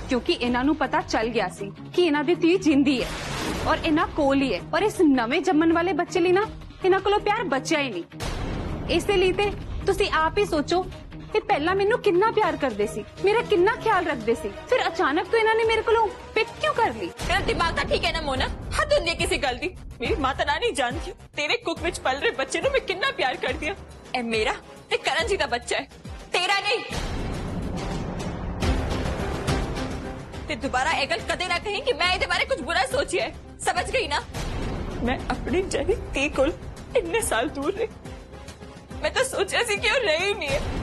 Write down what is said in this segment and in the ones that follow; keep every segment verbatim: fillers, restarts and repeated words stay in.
क्योंकि इन्हां नूं पता चल गया सी कि इन्हां दी धी जिंदी है और इन्हां कोल ही है और इस नवे जम्मन वाले बच्चे लिए ना इन्हां कोलों प्यार बचिया ही नहीं। इस लई ते तुसी आप ही सोचो कि पहला मैनू कितना प्यार करदे सी, मेरा कितना ख्याल रखदे सी, फिर अचानक तो इन्होंने मेरे को पिक क्यों कर ली? तेरा दिमाग तो ठीक है ना मोना, हद होंदी है किसी गल दी। मेरी माता ना नहीं जानती तेरे कुक विच पल रहे बच्चे नु मैं कितना प्यार कर दिया। ए मेरा ते करण जी दा बच्चा है, तेरा नहीं। ते दोबारा ए गल कदे ना कहीं कि मैं इहदे बारे कुछ बुरा सोचिया है, समझ गई ना? मैं अपनी जनी ती कोल इतने साल दूर रही, मैं तो सोचा सी कि रही नहीं है।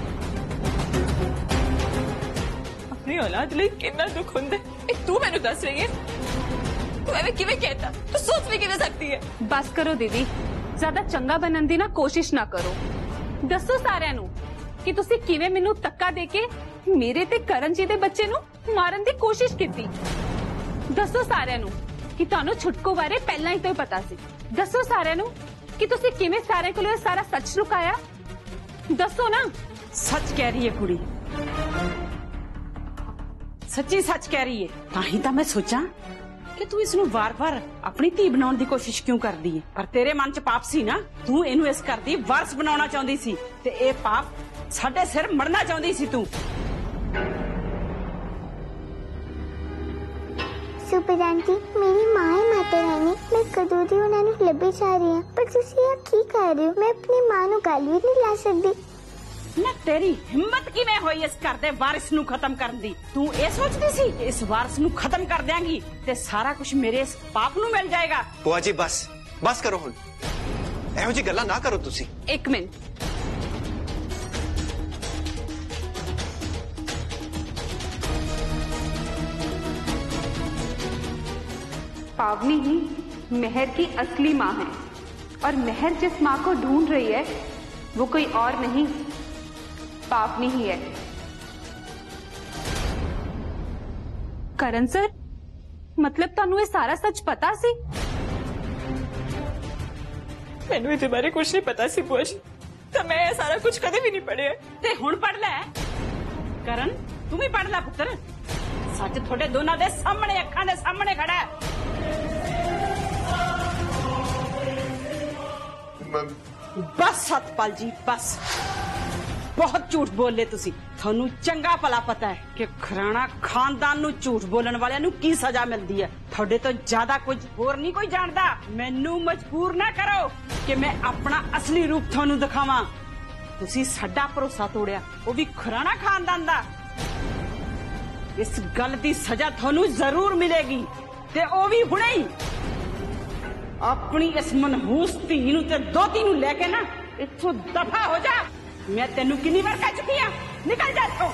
अपनी औलाद लिए कितना दुख हुंदा है, तू मैनू दस रही है? तू एवें किवें कहता? तू सोच भी किवें सकती है? बस करो दीदी, ज्यादा चंगा बनन दी ना कोशिश ना करो। दसो सारिਆਂ ਨੂੰ कि तुसी किवें मैनू धक्का देके मेरे ते करण जी दे बच्चे नू मारन दी कोशिश कीती। दसो सारिਆਂ ਨੂੰ कि तुहानू छुटकू बारे पहला ही तो पता सी। दसो सारिਆਂ ਨੂੰ कि तुसी किवें सारे कोलों सारा सच लुकाया। दसो ना। सच कह रही है कुड़ी, सच्ची सच कह रही है। ताही तो मैं सोचा कि तू इसनू वार वार अपनी धी बनाने की कोशिश क्यों कर दी है, पर तेरे मन च पाप सी ना, तू इनू इस घर दी वारस बनाना चाहती सी ते ए पाप साडे सिर मरना चाहती सी तू। सुपर आंटी, मेरी माँ है माता रानी, मैं कदों दी उन्होंने लभी जा रही हूँ, पर तुसी यह की कर रहे हो? मैं अपनी माँ नू गाली भी नहीं ला सकती। ना तेरी हिम्मत किवें होई इस घर दे वारिस नू खत्म करन दी? तू ए सोचदी सी इस वारिस नू खत्म कर देंगी ते सारा कुछ मेरे इस पाप नू मिल जाएगा? बुआ जी बस बस करो हुण, एहो जी गल्लां ना करो तुसी। एक मिनट, पावनी ही मेहर की असली माँ है और मेहर जिस माँ को ढूंढ रही है वो कोई और नहीं, पावनी ही है। करण सर, मतलब तुहानू ये सारा सच पता सी? मैनू इहदे बारे कुछ नहीं पता सी बुआ जी, तो मैं ये सारा कुछ कदे भी नहीं पढ़िया। ते हुण पढ़ ले करण, तू भी पढ़ ले पुत्र, सच थोड़े दोनों दे सामने अखां दे सामने खड़ा है। बस सतपाल जी बस, बहुत झूठ बोल ले तुसी। थानू चंगा भला पता है कि खराना खानदान नू झूठ बोलने वाले नू की सजा मिलती है। थोड़े तो ज्यादा कुछ होर नहीं कोई जानता। मैनू मजबूर ना करो कि मैं अपना असली रूप थानू दिखावा। तुसी साडा भरोसा तोड़िया, वो भी खराना खानदान दा। इस गल की सजा थानू जरूर मिलेगी ते ओ भी हुणे ही। अपनी इस मनहूस धी नू ते दोती नू लेके ना इत्थों दफा हो जा। मैं तेनू कितनी बार कह चुकी हूं, निकल जा इत्थों।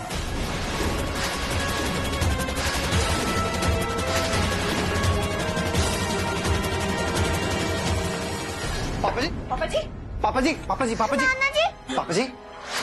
पापा जी पापा जी पापा जी पापा जी पापा जी नाना जी, पापा जी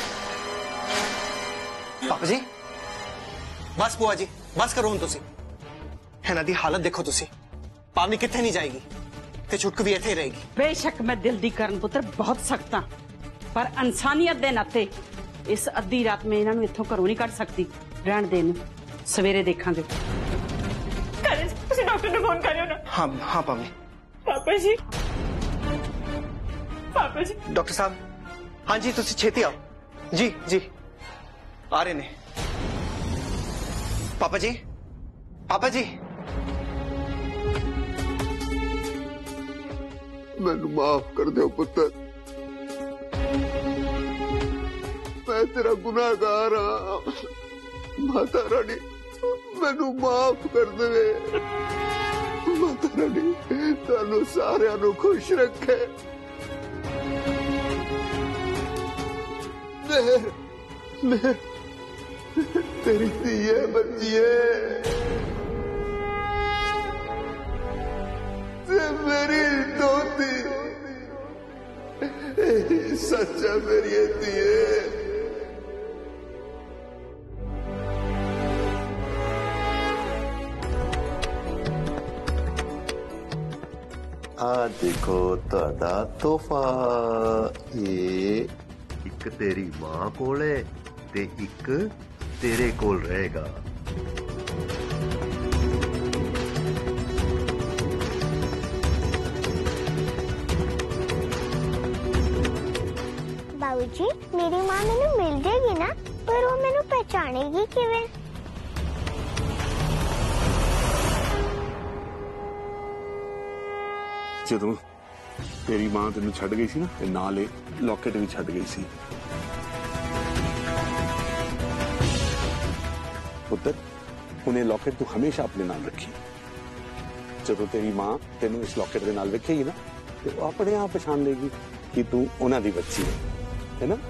पापा जी बस बुआ जी बस करो हुण तुसी। हैना दी हालत देखो तुसी, पावनी किथे नहीं जाएगी ते छुटकू भी इत्थे ही रहेगी। बेशक मैं दिल दी करण पुत्र बहुत सख्त हां, पर इंसानियत दे नाते इस अद्धी रात में इन्हां नू इत्थों घरों नहीं कढ सकती। रहण दे नू, सवेरे देखांगे। करण तुसी डॉक्टर नू फोन करियो ना। हाँ हाँ पावनी। पापा जी पापा जी डॉक्टर साहब, हाँ जी तुसी छेती आओ। जी जी आ रहे ने। पापा जी पापा जी मैनू माफ कर दो पुत्र, मैं तेरा गुनाहगार हाँ। माता रानी मैनू माफ कर दे। माता रानी तुहानू सारियां नू खुश रखे। मेहर मेहर तेरी धी है, बच्ची है, मेरी दोती सच्चा मेरी दिए। आ देखो तुहाडा तोहफा, ये एक तेरी मां कोल है ते एक तेरे कोल रहेगा। जी मेरी माँ मैनू मिल जाएगी ना, पर वो मैनू पहचानेगी किवें? ਜਦੋਂ तेरी मां तेन छड़ गई सी ना, ते नाल लॉकेट भी छड़ गई सी। पुत्र उन्हें लॉकेट तू हमेशा अपने नाल रखी। जो तेरी मां तेन इस लॉकेट के नाल वेखेगी ना, तो अपने आप पछाण लेगी कि तू उन्हां दी बच्ची है, है ना?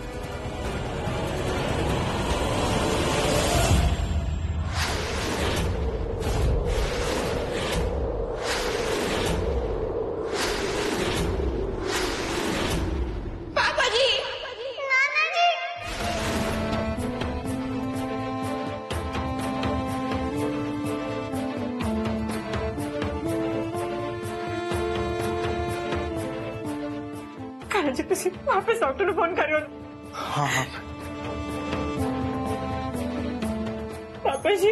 जी तुसी वापस डॉक्टर को फोन करियो। हाँ हाँ पापा जी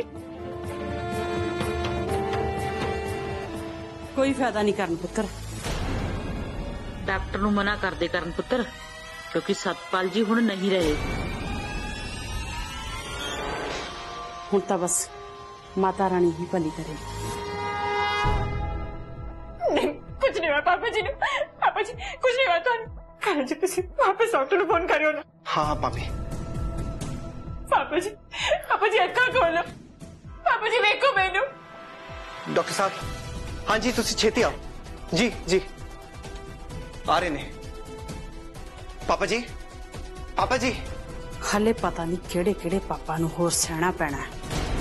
कोई फायदा नहीं करन पुत्र। डॉक्टर नु मना कर दे करन पुत्र, क्योंकि सतपाल जी हुण नहीं रहे। हुण तां बस माता रानी ही भली करे। नहीं कुछ नहीं हुआ पापा जी ने, पापा जी कुछ नहीं हुआ तो करण जी तुसी वापस डॉक्टर को फोन करियो ना। हाँ हाँ पापी। पापा जी पापा जी अक्खा खोलो, पापा जी देखो मैनू। डॉक्टर साहब हाँ जी तुसी छेती आओ। जी जी आ रहे ने। पापा जी पापा जी हले पता नहीं केड़े केड़े पापा नू होर सहना पैना है।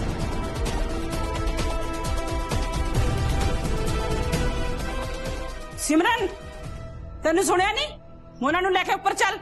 सिमरन तेन सुनिया नहीं, मोना नू लेके ऊपर चल।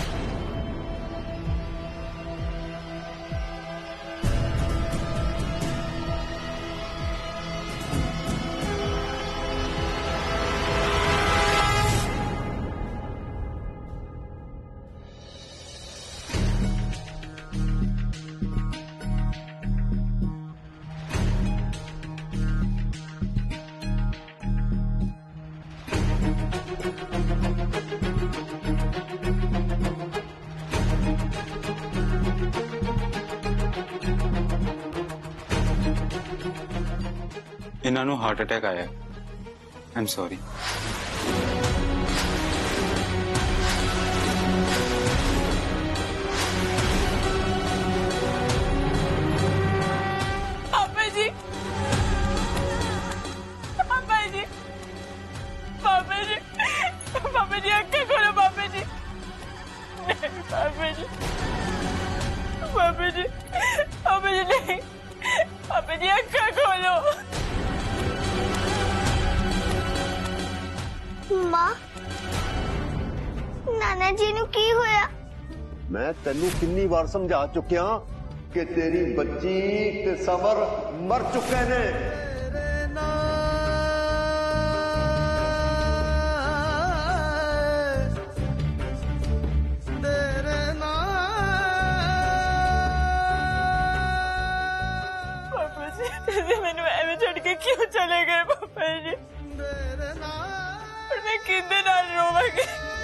इन्हों हार्ट अटैक आया। I am sorry. पापा जी पापा जी पापा जी पापा जी अक्खा खोलो पापा जी। नहीं पापा जी पापा जी पापा जी नहीं, पापा जी अक्खा खोलो। माँ नाना जी नू की होया? मैं तेनू कितनी बार समझा चुकिया कि तेरी बच्ची ते समर मर चुके ने। पापा जी मैंने एवं छड़ के क्यों चले गए पापा जी? मैं कितने नाल रोवांगी?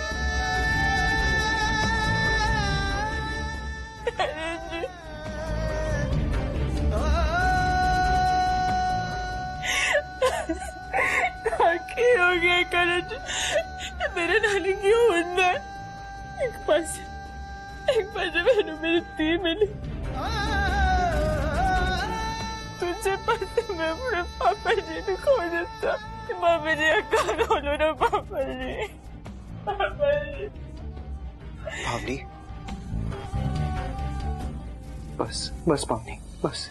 की हो गया करण जी, मेरे नानी क्यों होता है? एक पास एक पास मैंने मेरी धी मिली, तुझे पास मैं अपने पापा जी को खो देता। पापा जी अक्का खोलो ना पापा जी, पापा जी। पावनी बस बस पावनी बस।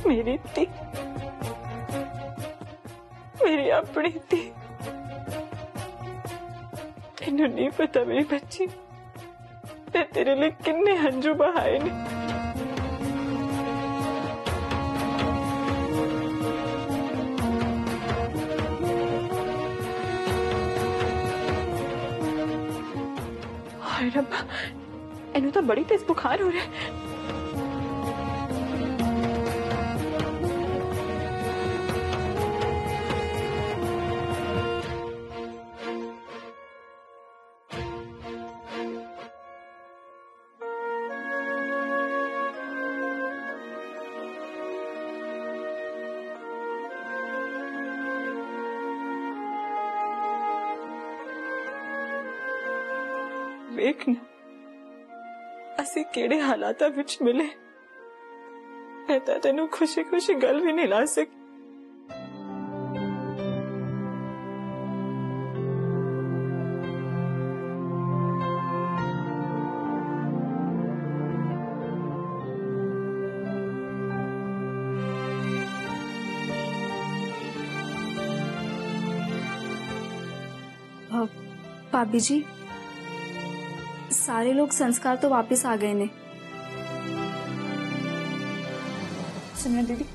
मेरी धी, मेरी अपनी धी। तेनू नहीं पता मेरी बच्ची ते तेरे लिए किन्ने हंजू बहाए ने। हाय रब्बा, इनू तो बड़ी तेज बुखार हो रहा है। वेखना असी केड़े हालाता विच मिले। मैं तो तेनू खुशी खुशी गल भी नहीं ला सकी। भाभी जी, सारे लोग संस्कार तो वापस आ गए ने। सुनिया दीदी,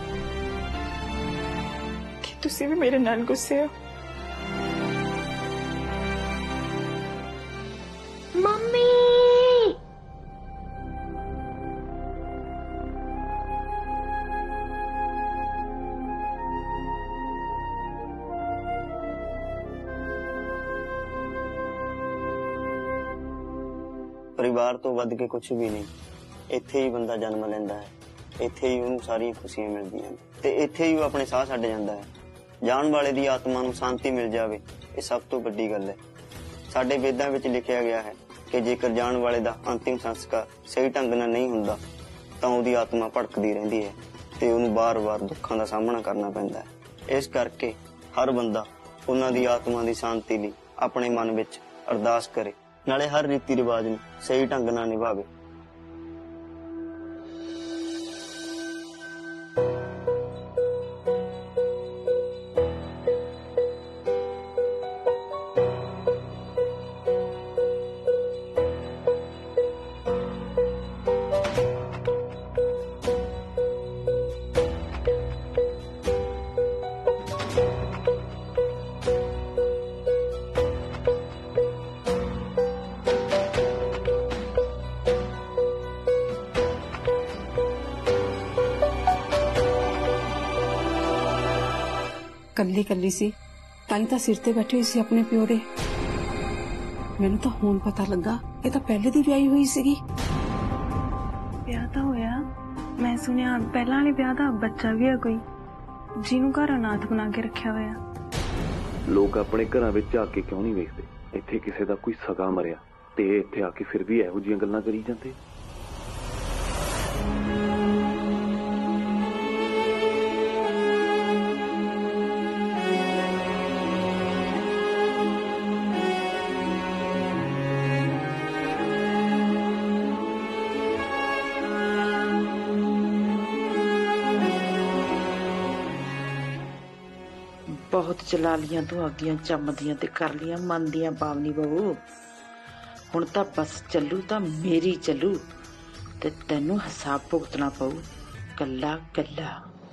कि तुसी भी मेरे नाल गुस्से हो? मम्मी परिवार तो वध के कुछ भी नहीं। इत्थे ही बंदा जन्म लेंदा है, इत्थे ही उन्हें सारी खुशियां मिलदियां ने ते इत्थे ही वो अपने साह छड्ड जांदा है। जान वाले दी आत्मा नूं शांति मिल जावे, ये सब तो वड्डी गल है। साडे वेदां विच लिखिया गया है कि जेकर जान वाले दा अंतिम संस्कार सही ढंग नाल नहीं हुंदा तां उहदी आत्मा भटकदी रहिंदी है ते उहनूं बार-बार दुखां दा सामना करना पैंदा है। इस करके हर बंदा उन्हां दी आत्मा दी शांति लई अपने मन विच अरदास करे, नाले हर रीति रिवाज नूं सही ढंग नाल निभावे। कल्ली कल्ली सी ताई तां सिर ते बैठी हुई सी अपने प्यो दे। मैनू तां हुण पता लगा ये तां पहले दी विआही हुई सीगी। ब्याह तां होया, मैं सुनिया पहला वाले ब्याह दा बच्चा भी है कोई जिन्नू घर अनाथ बना के रखा होया। लोग अपने घरां विच आके क्यों नहीं वेखदे? इत्थे किसे दा कोई सगा मरिया ते इत्थे आके फिर भी इहो जिहियां गल्लां करी जांदे। बहुत चला लिया दुआगियां चमदियां ते कर लिया मन दियां पावनी बहू। हुण तां बस चलू तां मेरी चलू ते तैनू हिसाब भुगतना पऊ कल्ला कल्ला।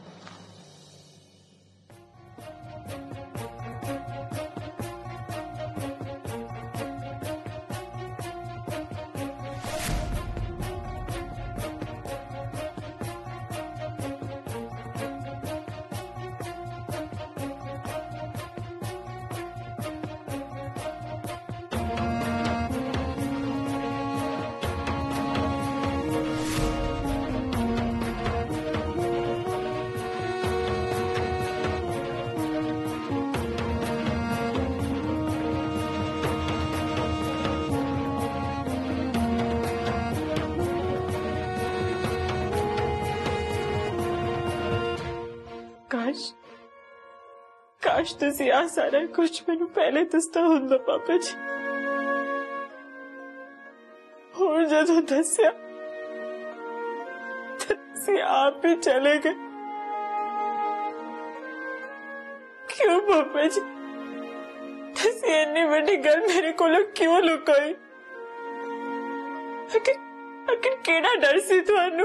काश काश तुसी आ सारा कुछ मैनू पहले दसदा हुंदा पापा जी। और जदों दस्या तुसी आप ही चले गए। क्यों पापा जी तुसी इन्नी बड़ी गल मेरे कोलों क्यों लुकाई? आखिर आखिर केड़ा डर सी तुहानू?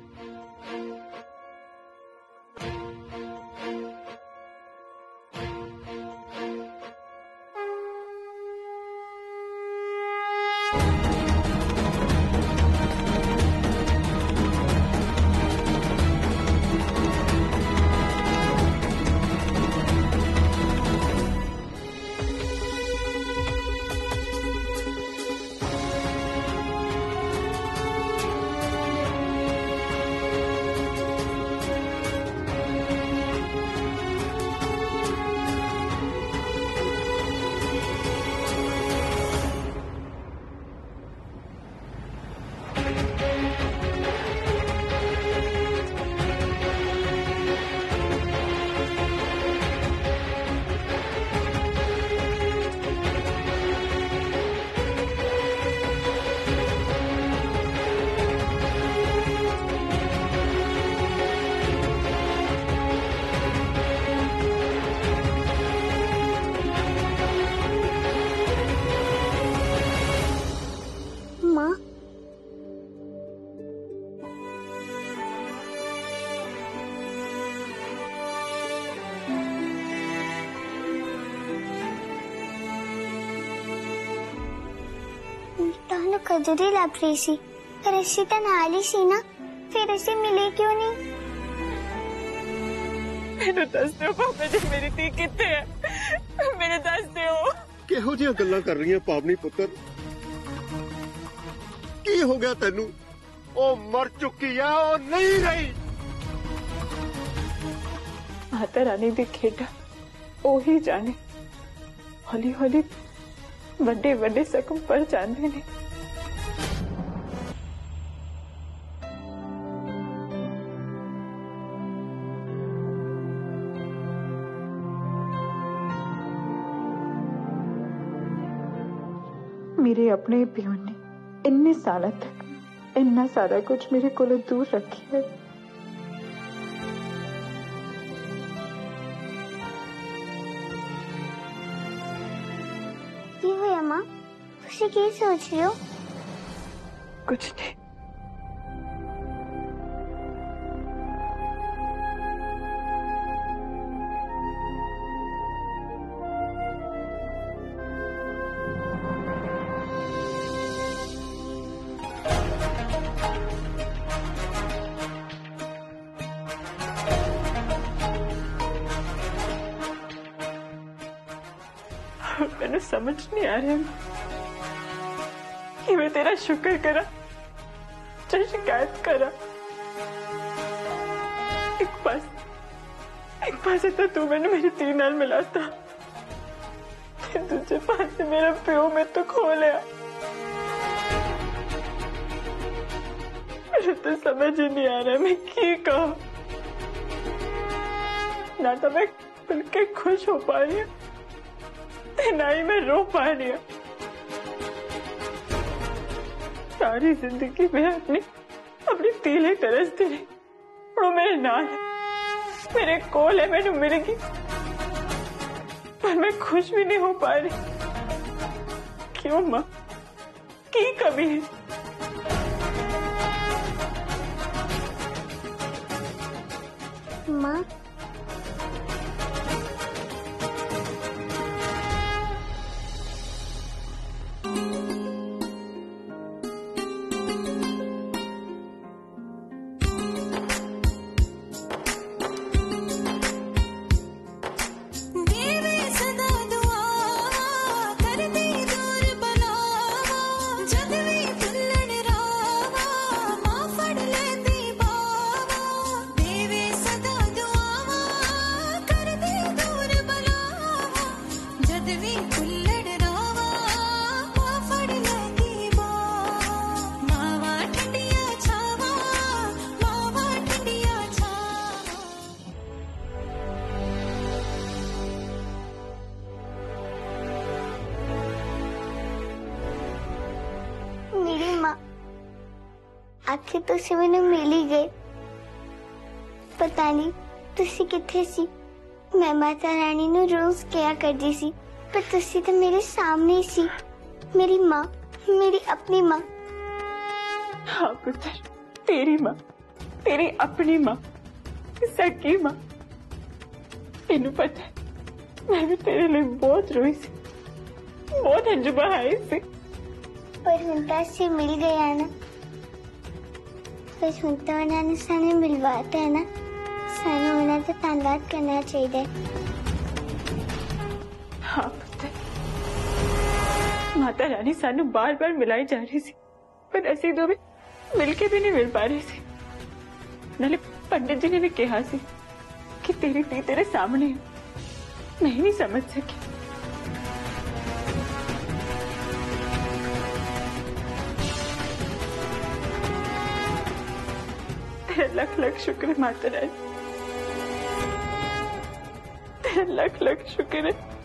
ਤੁਹਾਨੂੰ ਕਦੋਂ ਦੀ ਲੱਭ ਰਹੀ ਸੀ, ਪਰ ਅਸੀਂ ਤਾਂ ਨਾਲ ਹੀ ਸੀ ਨਾ, ਫਿਰ ਅਸੀਂ ਮਿਲੇ ਕਿਉਂ ਨਹੀਂ? ਮੈਨੂੰ ਦੱਸ ਦਿਓ ਪਾਪਾ ਜੀ ਮੇਰੀ ਧੀ ਕਿੱਥੇ ਹੈ, ਮੈਨੂੰ ਦੱਸ ਦਿਓ। ਕਿਹੋ ਜਿਹੀਆਂ ਗੱਲਾਂ ਕਰ ਰਹੀਆਂ ਪਾਵਨੀ ਪੁੱਤਰ? ਕੀ ਹੋ ਗਿਆ ਤੈਨੂੰ? ਉਹ ਮਰ ਚੁੱਕੀ ਆ, ਉਹ ਨਹੀਂ ਰਹੀ। ਮਾਤਾ ਰਾਣੀ ਦੀ ਖੇਡਾਂ ਉਹੀ ਜਾਣੇ, ਹੌਲੀ ਹੌਲੀ ਵੱਡੇ ਵੱਡੇ ਜ਼ਖਮ ਪਰ ਜਾਂਦੇ ਨੇ। मेरे अपने प्यो ने इन्ने साल तक इन्ना सारा कुछ मेरे को दूर रखी है। की होया मां? तुसी की सोच रहे हो? कुछ नहीं। मैंने समझ नहीं आ रहा कि मैं तेरा शुक्र करा चाहे शिकायत करा। एक पास एक पास तो तू मैंने मेरी धी नाल मिलाता, दूसरे पास मेरा प्यो में तो खो लिया। मुझे तो समझ ही नहीं आ रहा मैं की कहूं। ना तो मैं खुल के खुश हो पा रही हूँ, ना ही मैं रो पा रही हूँ। सारी जिंदगी में अपनी अपनी तीले तरसती रही, वो मेरे नाल है, मेरे कोल है, मैंने मिलेगी, पर मैं खुश भी नहीं हो पा रही। क्यों माँ, की कमी है? माँ आखिर तुसी मैनू मिल ही गए। पता नहीं तुसी किथे सी, मैं माता रानी नु रोज क्या करदी सी, पर तुसी तो मेरे सामने ही सी, मेरी माँ, मेरी अपनी माँ। हाँ पुत्र, तेरी माँ, तेरी अपनी माँ, सकी माँ। तेनू पता है, मैं भी तेरे लिए बहुत रोई सी, बहुत हंजू बहाए सी। पर हुण तां असीं मिल गया ना, पर हुण तां उन्हां ने सानू मिलवाता है ना, सानू उन्हां दा धन्नवाद करना चाहिए। हाँ पुत्र, माता रानी सानू बार बार मिलाई जा रही सी, पर असीं दोवें मिलके भी नहीं मिल पा रही सी। नाले पंडित जी ने भी कहा सी कि तेरी धी तेरे सामने है, मैं ही नहीं समझ सकी। तेरा लख लख शुक्र है माता रानी, तेरा लख लख शुक्र है।